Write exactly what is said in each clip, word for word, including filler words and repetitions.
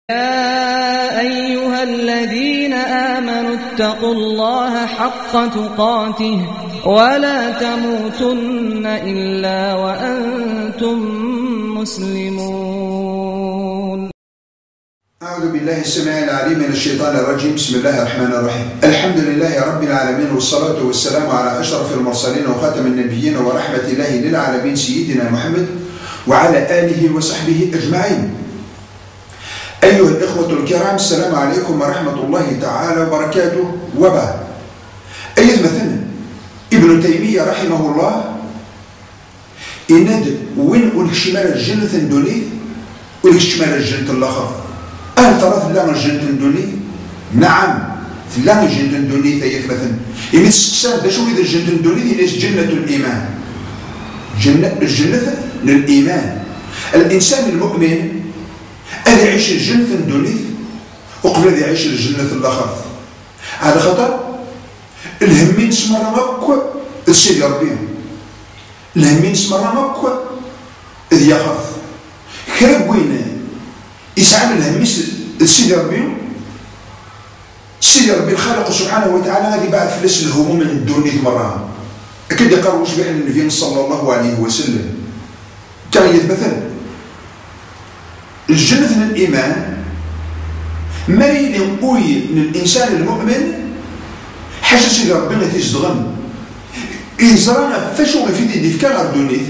يا أيها الذين آمنوا اتقوا الله حق تقاته ولا تموتن إلا وأنتم مسلمون. أعوذ بالله السميع العليم من الشيطان الرجيم. بسم الله الرحمن الرحيم. الحمد لله رب العالمين، والصلاة والسلام على أشرف المرسلين وخاتم النبيين ورحمة الله للعالمين سيدنا محمد وعلى آله وصحبه أجمعين. أيها الإخوة الكرام، السلام عليكم ورحمة الله تعالى وبركاته. وبعد، أيضا مثلا ابن تيمية رحمه الله إند وين أولك شمال الجنة ثندوني أولك شمال الجنة الآخر. هل ترى ثلاثة الجنة ثندوني؟ نعم، ثلاثة الجنة ثندوني ثيث مثلا. إذا تسأل دا شو إذا الجنة ثندوني هي جنة الإيمان. جنة الجنة للإيمان. الإنسان المؤمن أذي يعيش الجنة الدنيا وقبل أذي يعيش الجنة الآخر. على خطر الهمين سمرا مكو السيد ربي، الهمين سمرا مكو إذ يخاف كرب وين يسعى الهم السيد ربي. السيد ربي الخالق سبحانه وتعالى غادي بعد فلس الهموم من الدنيا مرة. أكيد يقرأ وش بيع النبي صلى الله عليه وسلم. كان مثلا الجنة الإيمان مريض ينقوي للإنسان المؤمن حاجة سيدي ربنا تيزدغن إزرانا فاشو غيفيدي دي فكا غير دونيت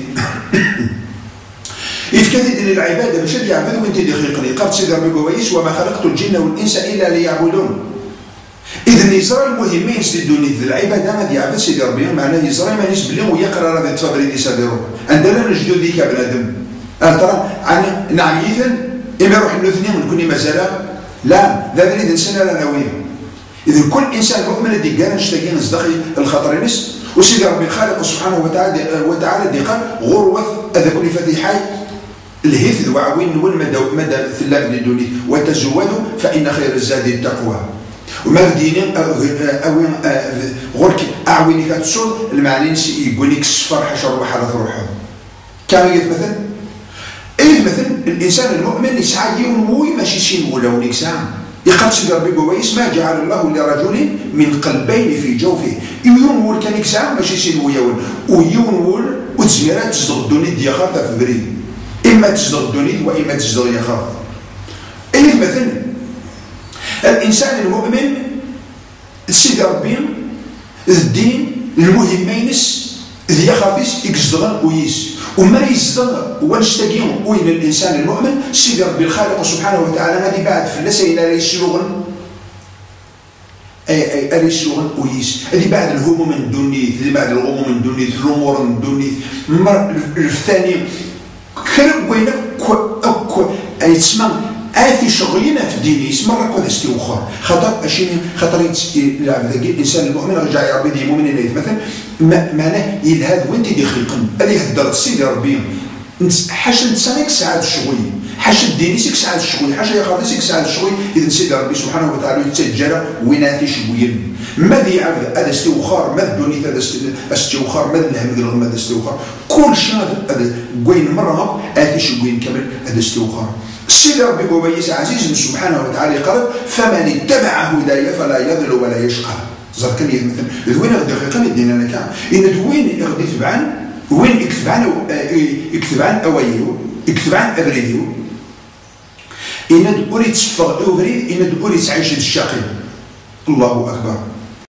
إفكا تيدي العبادة باش يعبدوا من تيدي خلقني. قالت سيدي ربي كويس وما خلقت الجن والإنس إلا ليعبدون. إذن يزرى المهمين سيدي دونيت العبادة غادي يعبد سيدي ربي، معناه يزرى ما نسبلي ويقرا غادي تفابري دي ساديرو عندنا نجدو ديك بنادم. ترى نعم إذن إما يروح الاثنين ونكون مازال لا لا نريد نسنى لا نويه. إذا كل إنسان مؤمن دي قال نشتاقين نصدقي الخطر نس وسيدي ربي الخالق سبحانه وتعالى وتعالى دي قال غروة هذا كل فتيحي الهيث وعوين والمدى مدى ثلاب للدنيا وتزودوا فإن خير الزاد التقوى. وما دينين أوين غرك أعويني كتصور المعنين يقول لك الصفر حشر وحرث روحه. كان يتمثل إيه مثلا الإنسان المؤمن يسعى ينوي ماشي شي ولا ونكسام. يقال سيدي ربي كويس ما جعل الله لرجل من قلبين في جوفه. ينول كان يكسام ماشي شي وياول وينول وتزميرات تصدق الدنيا ديال خاطر في بريد. إما تصدق الدنيا وإما تصدق يا خاطر. إيه مثلا الإنسان المؤمن سيدي ربي الدين المهمينس ذي يخافيس يكزدغن ويس وما يزدغ ونشتاقين وين الانسان المؤمن سيدي ربي الخالق سبحانه وتعالى غادي بعد فلسه الى يسلوغن اي اي يسلوغن ويس هذه بعد الهموم من الدنيا، هذه بعد الغموم من الدنيا، الامور من الدنيا. المر الثاني خرب وين اكو اي تسمى آتي شغلنا في الدين يسمى ركض استوخر خطر أشيني خطر يلعب ذاك الإنسان المؤمن رجع يا ربي دي مؤمن إليه مثلا معناه يلهذ وأنت دي خلقن هذه هدرت سيدي ربي حاجة نتسانيك ساعات الشغوي حاجة الديني سيك ساعات الشغوي حاجة يا خاطر سيك ساعات الشغوي. إذا سيدي ربي سبحانه وتعالى يتسجل ويناتي شويين ماذا يعرف هذا استوخار ما الدنيا هذا استوخار ما الهم الغم هذا استوخار كل شيء هذا قوين مرة آتي شويين كامل هذا استوخار. سيدي ربي كويس عزيز سبحانه وتعالى قال فمن اتبع هدايا فلا يضل ولا يشقى. زاد كان مثلا وين غادي يقيم الدين انا كاع ان وين غادي يتبعن وين يكتب عن يكتب عن اوايو يكتب عن ابريديو ان اريد تصفر اوفري ان اريد تعيش الشقي. الله اكبر.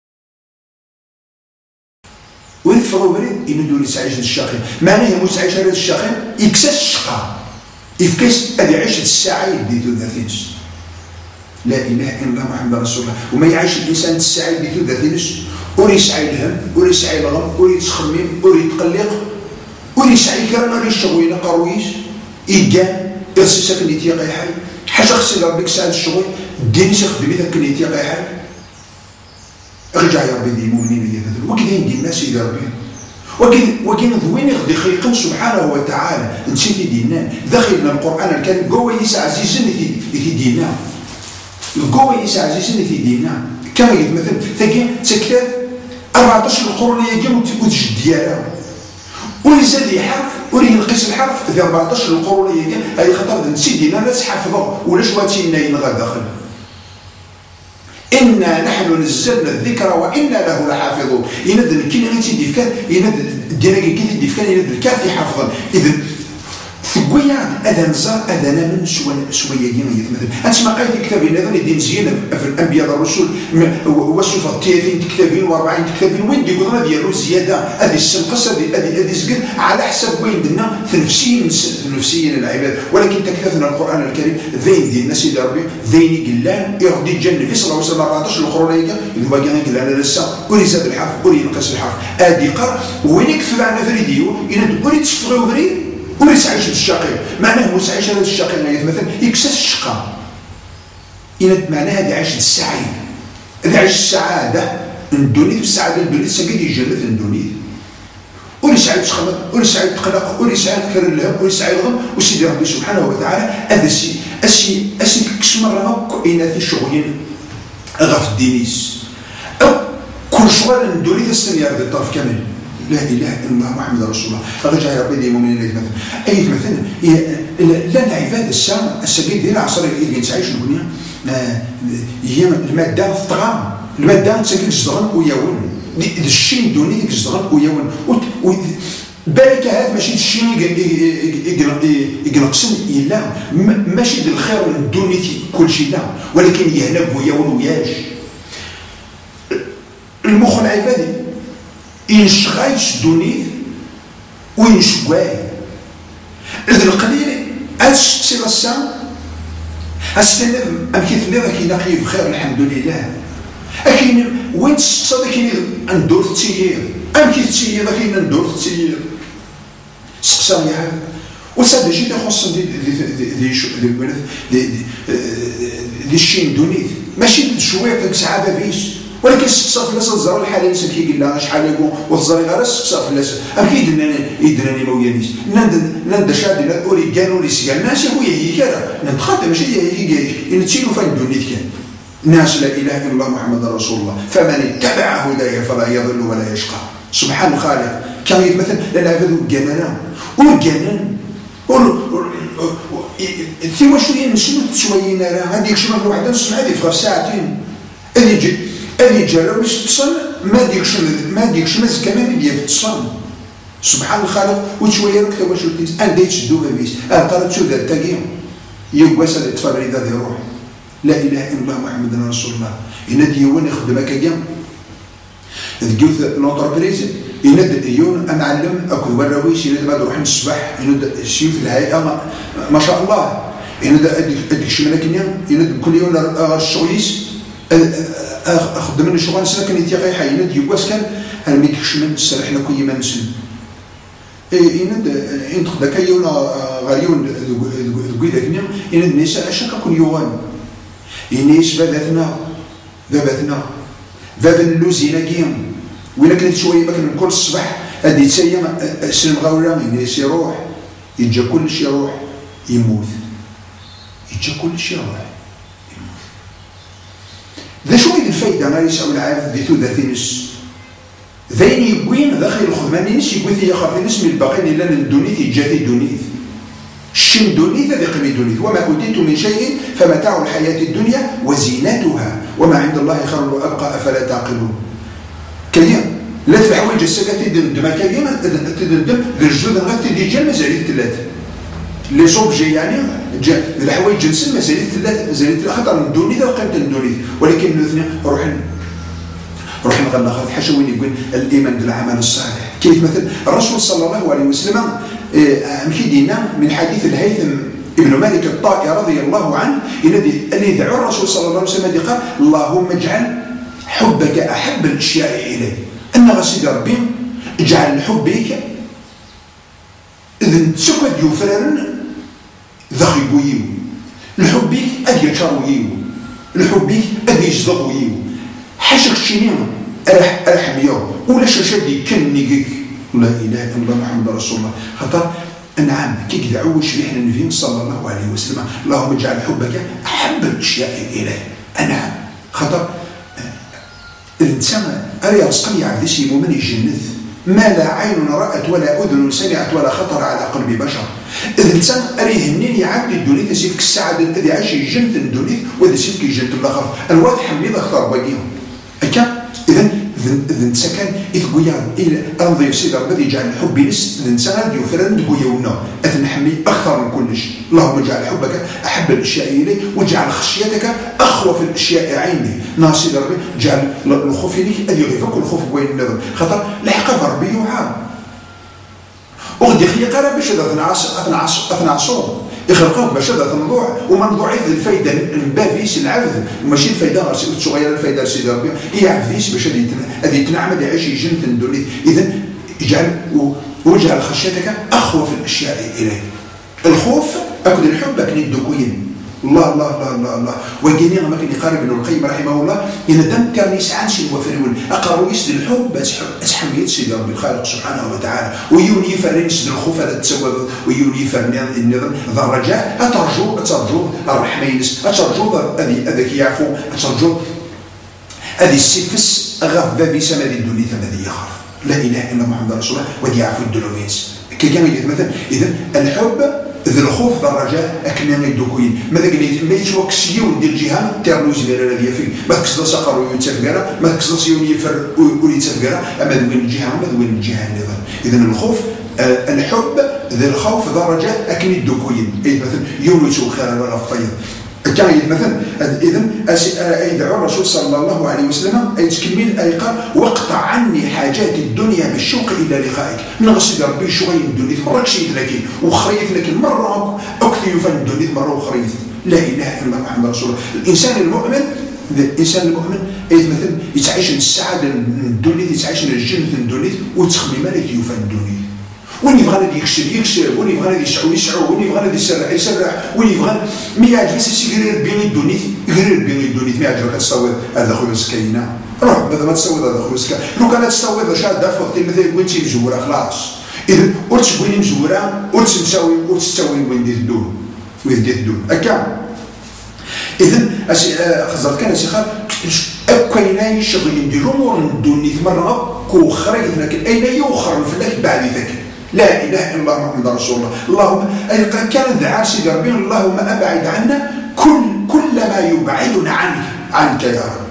وين تصفر اوفري ان اريد تعيش الشقي معناه مش تعيش هذا الشقي يكسس الشقاء إفكاس أدي عيشة الساعة يديتو ذاتينس. لا إله إلا الله محمد رسول الله. وما يعيش الإنسان الساعة يديتو ذاتينس وري يسعى الهم وري يسعى الغم وري يتخمم وري يتقلق وري يسعى كرا وري يشغوينا قرويش يقان يرسي ساكن يتيقى حي حاجة خصي ربك ساعة الشغل الدين يخدم ذاك يتيقى حي ارجع يا ربي دي مؤمنين يديتو وكذا يدي الناس يا ربي وكين وكين ذوين يخدي خلقا سبحانه وتعالى نسيتي ديننا دخلنا القرآن الكريم قوة يسع عزيزين في ديننا قوة يسع عزيزين في ديننا كما مثلا ثقين تكتاب أربعطاش القرون يجي وتجد ديالها ويزاد يحرف ولينقص الحرف في أربعطاش القرون هاي خاطر سيدنا ناس حافظوا ولا شواتينا ينغى داخل. إنا نحن نزلنا الذكر وإنا له لحافظون. ينزل كلمة الدفكان ينزل ديالك كلمة الدفكان ينزل الكافي حافظا. إذا ثقويا أذا نزار أذا نمن شوية ديما يتمثل. أنت ما قايل في كتابين هذا اللي مزيان في الأنبياء والرسل والصفة ثلاثين كتابين وأربعين كتابين وين يقولون ديالو زيادة هذه السنقص هذه هذه هذه زقل على حسب وين درنا تنفسيا تنفسيا العباد. ولكن تكتفنا القرآن الكريم ذين ديال سيدي ربي ذين قلان يغدي الجنة صلى الله عليه وسلم أربعطاش الأخرى إذا باقي قلان لسا ولي زاد الحرف ولي ينقص الحرف هذه قر وين يكتب عنا فريديو يناد ولي تشفغيو فريد وليس عايش الشقي. معناه هو عايش هذا الشقي مثلا يكسس الشقاء إن معناه هذا عايش السعيد هذا عايش السعادة الدنيا والسعادة الدنيا سجد يجلد الدنيا وليس عايش تخلق وليس عايش تقلق وليس عايش كر الهم وليس عايش غم وسيدي ربي سبحانه وتعالى هذا الشيء الشيء الشيء كش مرة كائنات في شغلين غف الدينيس أو كل شغل الدنيا تستمر هذا الطرف كامل. لا اله الا الله محمد رسول الله. رجع يا ربي دي مؤمنين مثلا اي مثلا لا العباد السام السجيد ديال العصر اللي تعيش الدنيا هي الماده في الطعام الماده تسجل صدغن وياون الشين الدنيا ديك صدغن وياون بالك هذا ماشي الشين يقنقسم الا ماشي الخير الدنيا كل شيء لا ولكن يهلب وياون وياش المخ العبادي ينشغايش دونيث وينشغاي إذ القليل أش سير السام أستنذ أم كيف نذا كي نقي بخير الحمد لله أكين وين تصدق كي ندور تسيير أم كيف تسيير كي ندور تسيير سقسام يا هذا وساد جيت خص دي دي دي دي دي دي الشين دونيث ماشي شويه ديك ساعه فيش ولكن السقساء فلاس الزهر الحالي نسى كي قلنا شحال يكون والزهر غير السقساء فلاس أم كي يدرني يدرني مويانيس نند نند شادي لا أولي كان أولي سيان ناس هو يهي كذا نتخاطب ماشي يهي كذا إن تشيلوا فين دونيت كان ناس لا إله إلا الله محمد رسول الله فمن اتبع هدايا فلا يضل ولا يشقى. سبحان الخالق كان يتمثل لنا هذا الجنان والجنان ثم شوية نسمع شوية نرى هذيك شنو واحدة نسمع هذه في ساعتين اللي اللي جرى باش تصل ما ديكش ما ديكش ماز كمان ديال تصل. سبحان الخالق وشويه راك واش قلت انا ديت شدوها بيس اه قالت شو ذا تاكي يواس هذا تفري ذا يروح لا اله الا الله محمد رسول الله. ينادي يوان يخدم هكايا تلقيو لونتربريز ينادي يون معلم اكو وراويش ينادي بعد نروح نصبح ينادي شي في الهيئه ما شاء الله ينادي اديك شي ملكنيا ينادي كل يوم الشويس اخذ من الشغل ساكن يتيقي حيناد يواس كان انا ما يكش من السرحنا كل ما نسن يناد ينتخ داك يونا غاليون دوكي داكنيا يناد نساء اشاك كل يوم ينيش باباتنا باباتنا باب اللوزينا كيم وين كنت شويه ما كان كل الصباح هادي تسيا سلم غاولا ينيش يروح يجا كل شيء يروح يموت يجا كل شيء يروح ذا شو هي الفايدة ما يسأل العارف ذي ثوذا ثينس ذين يقوين داخل الخدمانينس يقوي ثي يخاف نسم الباقين إلا للدونيث يجاثي الدونيث الشم دونيث ذي قمي دونيث وما أوتيت من شيء فمتاع الحياة الدنيا وزينتها وما عند الله خير وأبقى أفلا تعقلون. كليا لا الحوايج السكة تدم ما كاين تدم الجدود غير تدي جا مزالية ثلاثة لي صوبجي يعني الحوايج جنسن مزالية ثلاثة مزالية خطر الدونيث وقيمة الدونيث ولكن الاثنين روح روح نغنى خاطر حاشا وين يقول الإيمان بالعمل الصالح كيف مثل الرسول صلى الله عليه وسلم مكيدينا من حديث الهيثم ابن مالك الطائي رضي الله عنه الذي دعا الرسول صلى الله عليه وسلم قال اللهم اجعل حبك أحب الأشياء إليه أن غسيد ربي اجعل حبك إذن سكت يفرن ذخي بويو لحبك أدي يتشارويو لحبك أدي يجزغويو حاشك شينيما أرح أرح ميو ولا شاشدي كنيك لا إله إلا الله محمد رسول الله خطر نعم كي دعوش فيه النبي صلى الله عليه وسلم اللهم اجعل حبك أحب الأشياء إليه أنا خطر الإنسان أري رزقني عبد شي مؤمن يجنث ما لا عين رأت ولا أذن سمعت ولا خطر على قلب بشر. إذا أنت أريه منين يعاود الدنيا تسيفك السعادة الذي عاش يجنت الدنيا وإذا سيفك يجنت الآخر الواضح حميد أكثر باقيهم هكا. إذا إذا أنت كان إذ قويا إلى أنظر سيدي ربي يجعل الحب نس إذا أنت غادي يفرن قويا ونا أتنحمي أكثر من كل شيء. اللهم اجعل حبك أحب الأشياء إلي واجعل خشيتك أخوف الأشياء عندي. نا سيدي ربي جعل الخوف ليك أدي غيفك والخوف بين النظر خاطر لحق ربي يوعى وغدي خيقرا باش أثنعصو يخلقوه باش هذا تنضوع ومن ضعيف الفايده نبافيس العبد وماشي الفايده صغيره الفايده سيدي ربي هي عبديس باش هذه يتنعم يعيش يجنت الدنيا. اذا اجعل واجعل خشيتك اخوف الاشياء اليك. الخوف اكد الحب اكن الدكوين الله الله الله الله الله ويجيني ما كان يقارب ابن القيم رحمه الله ان دم كان يسعان شي وفرول اقرب يسد الحب اتحميت سيدي ربي الخالق سبحانه وتعالى ويوني فرين يسد الخوف هذا تسوى ويوني فرين النظام ذا الرجاء اترجو اترجو الرحمينس اترجو هذه هذاك يعفو اترجو هذه السفس غاف بابي سما الدنيا الذي يخاف لا اله الا محمد رسول الله ودي يعفو الدنويات كي كان مثلا. اذا الحب ذا الخوف ذا الرجاء اكنا يدوكوين ماذا قلت ما يتوكسي ودير الجهه تيرلوز ديال هذه فيك ما تكسر سقر ويتفكر ما تكسر يوني يفر ويتفكر اما ذوين الجهه ما ذوين الجهه النظام. اذا الخوف آه الحب ذا الخوف ذا الرجاء اكن يدوكوين اي مثلا يوم يشوف خير ولا فيض كان مثلا. اذا يدعو الرسول صلى الله عليه وسلم اي تكمل اي قال واقطع عني حاجات الدنيا بالشوق الى لقائك. نغسل ربي شويه الدنيا مره كشيت لك وخريت لك مره اكثر يفن الدنيا مره وخريت لا اله الا محمد رسول الله. الانسان المؤمن الانسان المؤمن اي مثلا يتعيش السعاده الدنيا يتعيش الجنه الدنيا وتخمم مالك يفن الدنيا وين يبغى غادي يكشف يكشف وين يبغى غادي يسعو يسعو وين يبغى غادي يسرع يسرع وين يبغى ما يعجبش يغير بين الدنيا يغير بين الدنيا ما يعجبك تصور هذا خويا سكينه روح هذا ما تصور هذا خويا سكينه لو كانت تصور شاده فوق مثلا وين تي مزوره خلاص. اذا قلت وين مزوره قلت نساوي قلت تساوي وين دير الدول وين دير الدول هكا. اذا خزرت كان شي خال كاينه يشغل يديروا امور الدنيا مره كو خريت لكن اين يوخر الفلاك بعد ذاك لا اله الا الله محمد رسول الله. اللهم كان دعاء سيدي ربي اللهم ابعد عنا كل كل ما يبعدنا عنك عنك يا رب.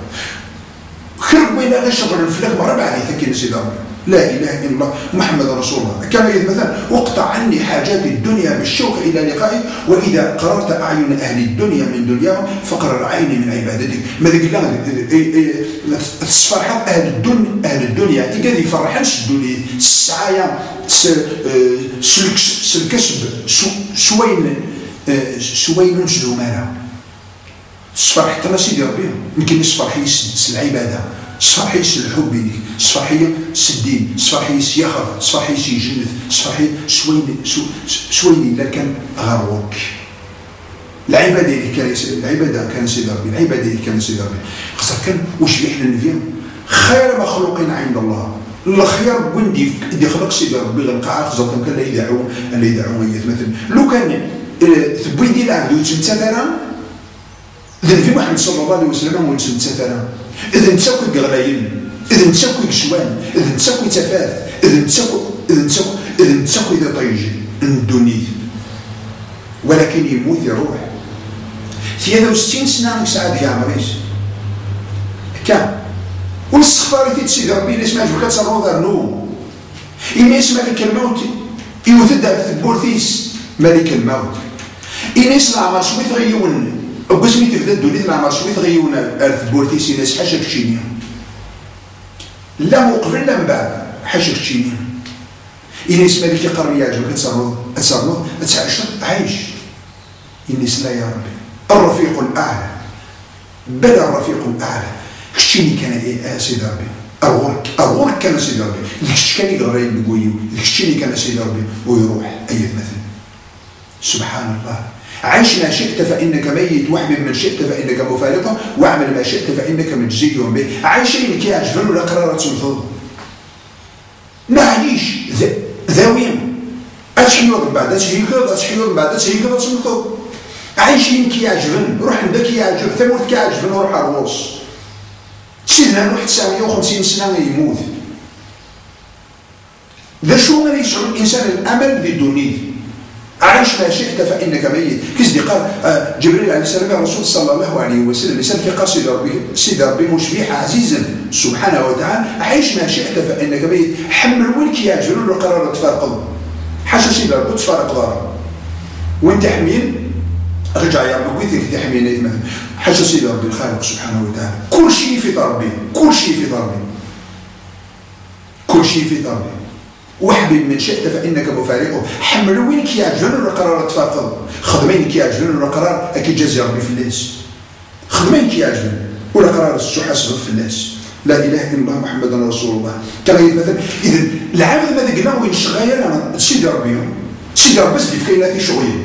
خرب وين غيشغل الفلاك مره بعد ذاك سيدي ربي لا اله الا الله محمد رسول الله. كان مثلا واقطع عني حاجات الدنيا بالشوق الى لقائك واذا قررت اعين اهل الدنيا من دنياهم فقرر عيني من عبادتك. ماذا قلنا تفرحات اهل الدنيا اهل الدنيا قال يفرحنش الدنيا السعايه الكسب شوين شوين نشدو مالا تفرح حتى سيدي ربي يمكن يصفرحي العباده صفحي الحب ليك صفحي الدين صفحي يخاف صفحي يجنث صفحي شوين شوين الا كان غروك العباده اللي كان العباده كان سيدي ربي العباده اللي كان سيدي ربي خاصك كان واش يحنا نفهم خير مخلوقين عند الله الخير وين دي خلق سيدي ربي القاع خاصك كان لا يدعو لا يدعو مثلا لو كان ثبوي ديال العبد وتمثلا اذا في محمد صلى الله عليه وسلم وتمثلا اذا نتساوي غلايين اذا نتساوي كشوان اذا نتساوي تفاف اذا نتساوي اذا نتساوي اذا نتساوي ذا طيجي الدنيا ولكن يموت يروح ثلاثة وستين سنه سعاد يا عمريش كان والاستغفار في سيدي ربي اللي سمع جبك تصرفوا ذا النوم إن يسمع لك الموت يوتدع في البورثيس ملك الموت إن يسمع عمر شوي تغيون وقسمي تبدا الدنيا العمر شوي تغيون في البورثيس الناس حاشا كتشينيا لا مقبل لا من بعد حاشا كتشينيا إن يسمع لك يقرر يعجبك تصرفوا تصرفوا تعيش عايش إن يسمع يا ربي الرفيق الأعلى بدا الرفيق الأعلى كشتيني كان إيه سيدي ربي أغورك أغورك كان سيدي ربي كشتي كان يغري بقويو كشتيني كان سيدي ربي ويروح أي مثل سبحان الله عيش ما شئت فإنك ميت واحمل من شئت فإنك مفارقة واعمل ما شئت فإنك مجزي به عايشين كي يعجبن ولا قرارة تنفض معليش ذاوين أتحيو من بعد أتحيو كذا أتحيو من بعد أتحيو كذا تنفض عايشين كي يعجبن روح عندك كي يعجب ثموت كي يعجبن وروح الروس سيدنا نوح تسعمية وخمسين سنة يموت ذا شو غادي يشعر الانسان الامل ذي الدنيا عايش ما شئت فانك ميت كيزدي قال آه جبريل عليه السلام الرسول صلى الله عليه وسلم لسان في قال سيدي ربي سيدي ربي مشبيح عزيزا سبحانه وتعالى عايش ما شئت فانك ميت حمل وينك يا جلول القرار تفارقض حاشا سيدي ربي تفارق ضرر وانت حميل رجع يا ربي ويثك تحميل مثلا حاشا سيدي ربي الخالق سبحانه وتعالى كل شيء في ضربي كل شيء في ضربي كل شيء في ضربي واحبب من شئت فانك مفارقه حمل وينك يا جلول القرار تفارقض خدمينك يا جلول القرار اكيد جازي ربي في الناس خدمينك يا جلول ولا قرار السحاسب في الناس لا اله الا الله محمد رسول الله كما مثلا اذا العبد ماذا قلنا وين شغال انا سيدي ربي سيدي ربي بس في كاينه في شغل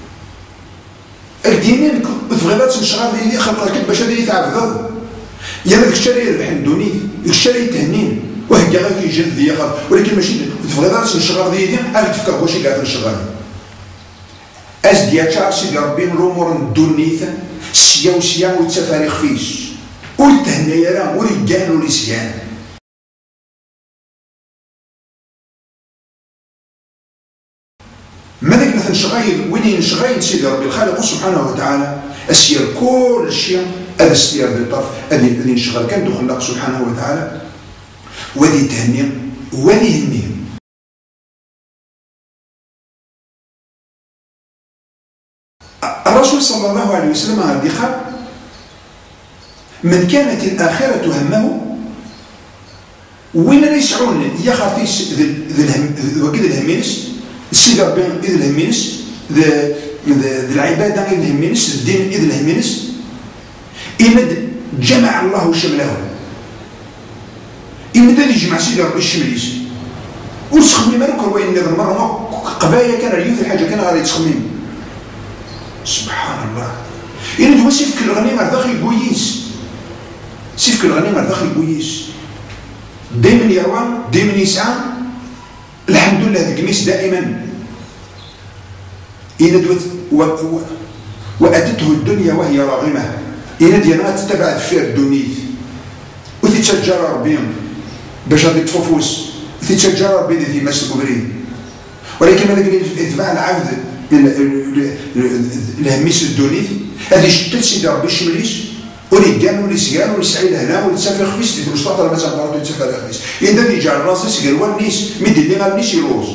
الدينين تبغيات نشغل لي خلقك باش هذا يتعبد يا ما الشارع يربح الدنيا الشارع يتهنين وهكا غير كيجي ذي خاف ولكن ماشي تبغيات نشغل ذي دي انا تفكر واش قاعد نشغل از ديال سيدي ربي الامور الدنيا سيا وسيا ويتفارق فيش ويتهنى يا راه ورجال ولسيان ماذاك مثلا شغايل وين شغايل سيدي ربي الخالق سبحانه وتعالى اسير كل شيء هذا السير ذي الطرف هذه اللي نشغل كان دخل الله سبحانه وتعالى وذي تهني وذي هني الرسول صلى الله عليه وسلم قال من كانت الآخرة همه وين لا يسعون يا خاطيس وكذا الهمينس السيد ربي إذا الهمينس ذا العبادة إذا الهمينس الدين إذا الهمينس إمد جمع الله شمله إمد اللي يجمع سيد ربي الشمليس وسخمي مالك وين هذا المرة قبايا كان ريوث الحاجة كان غادي يتخمم سبحان الله إن دوا سيفك الغنيمة داخل كويس سيفك الغنيمة داخل كويس دائما يروى دائما يسعى الحمد لله ذاك الميس دائما إن دوت و... و... وأتته الدنيا وهي راغمة إن ديالها تتبع فيها الدنيا وتتشجر ربهم باش غادي تفوفوس وتتشجر ربي ذي ماس الكبرين ولكن ماذا قال يتبع العبد الهميس الدنيا هذه شتت سيدي ربي الشمليس ورجال ورسيان ورسعي لهنا ورتسافر خفيس اللي تمشطاط راه مثلا برضو يتسافر خفيس إذا يجعل راسي سيقال والنيس مدي اللي غالنيس يروز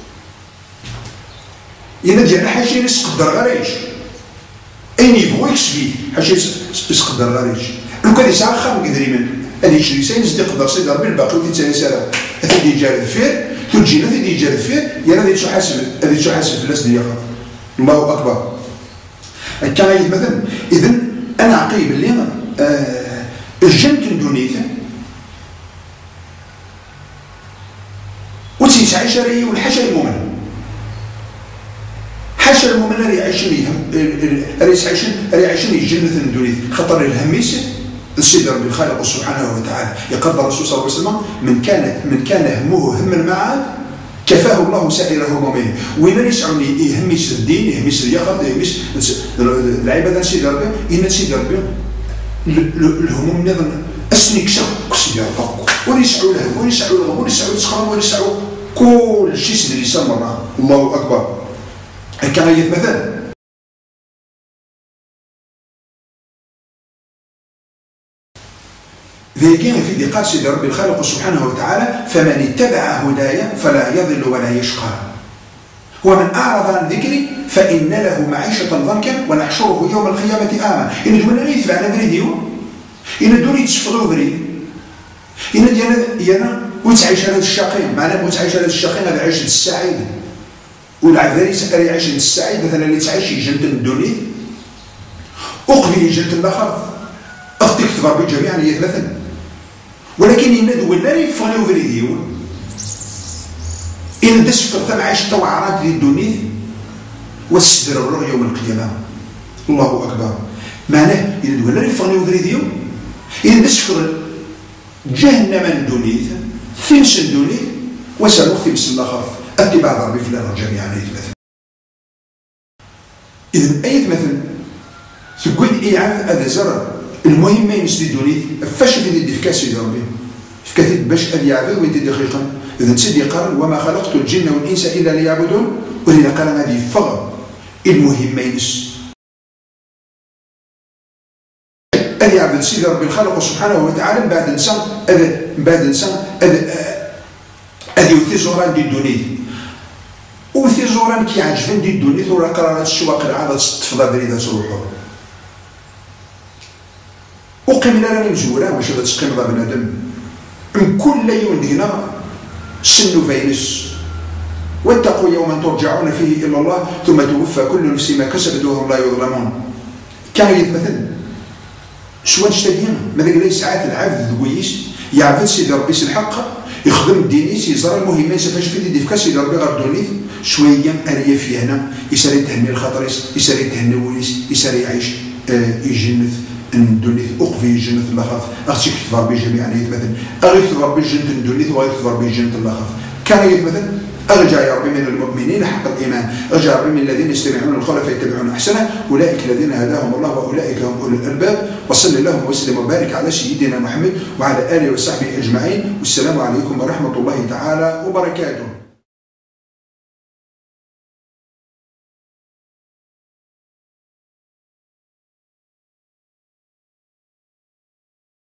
إذا ديالنا حاجة يسقدر غير أين يبغو يكسبيه حاجة يسقدر غير لو كان يسعى خام قدري من هذه يشري ساين يزدي قدر سيدي ربي الباقي وتيتسالي سلام هذا يجي جارد فيه تجينا هذا يجي جارد فيه يا هذا تحاسب هذا تحاسب في الناس ديالها الله أكبر كان مثلا إذا أنا عقيب اللي آه الجنة الدنيا وتيس عشرية والحشا المؤمن حشا المؤمن اللي يعيشني اللي يعيشني اللي يعيشني الجنة الدنيا خطر الهميس السيد ربي الخالق سبحانه وتعالى يقدر الرسول صلى الله عليه وسلم من كان من كان همه هم المعاد كفاه الله سائر همومه وين يسعوني يهمس الدين يهمس اليقظه يهمس العباده سيدي ربي ان سيدي ربي الهموم نظن اسنك شق سيدي ربي وين يسعوا له وين يسعوا له وين يسعوا السخرام وين يسعوا كل شيء سيدي لسان مره الله اكبر هكا غير مثلا ذيكين في دقات سيدي ربي الخالق سبحانه وتعالى فمن اتبع هدايا فلا يضل ولا يشقى ومن أعرض عن ذكري فإن له معيشة ضنكا ونحشره يوم القيامة أعمى إن دون يتبع على ذريديو إن دون يتسفضوا ذريد إن ديانا ديانا وتعيش على الشقين معناه وتعيش على الشقين هذا عيش السعيد والعذاري سأري عيش السعيد مثلا اللي تعيش جنة الدنيا أقبل جنة الآخر أختك تضرب جميعا هي مثلا ولكن إن دول لا يفغنوا فريديو إن تسفر ثم عيش توعرات للدنيا والسدر الرغي يوم القيامة الله أكبر معناه إن دول لا يفغنوا فريديو إن تسفر جهنم الدنيا ثمس الدنيا وسنوخ ثمس الآخر اتباع ضربي في الأرض جميعا مثلا إذن أي مثل تقول إيعاف هذا زرع المهم ما ينسدي الدنيا فاش في يدي في كاسي ربي في كثير باش أدي عبد ويدي دقيقا إذا سيدي قال وما خلقت الجن والإنس إلا ليعبدون، ولذا قال هذه فغر المهمين أن يعبد سيدي ربي الخالق سبحانه وتعالى بعد إنسان بعد إنسان أذ يوثي زوران دي الدنيا وثي زوران كي عجبن دي الدنيا ورا قرارات السواق العادة تفضل دريدة تروحو وقيمنا راني مزورة باش هذا تسقيم ذا بنادم من كل يوم هنا سنو فينس واتقوا يوما ترجعون فيه إلى الله ثم توفى كل نفس ما كسبت وهم لا يظلمون. كان يتمثل شو نشتاقين ماذا قال ساعات العبد كويس يعبد سيدي ربي الحق يخدم الدينيس يزرى المهمين سفاش في دي فكا سيدي ربي غير دونيث شويه ارياف هنا يسالي تهني الخاطريس يسالي تهني وليس يسالي يعيش آه يجنث ندونيث اقفي يجنث الله خاف اختي كتب ربي جميعا يتمثل اغي كتب ربي جنت ندونيث وغير كتب ربي جنت الله خاف كان يتمثل ارجع يا ربي من المؤمنين حق الايمان، ارجع ربي من الذين يستمعون القول فيتبعون احسنه، اولئك الذين هداهم الله واولئك هم اولو الالباب، وصل اللهم وسلم وبارك على سيدنا محمد وعلى اله وصحبه اجمعين، والسلام عليكم ورحمه الله تعالى وبركاته.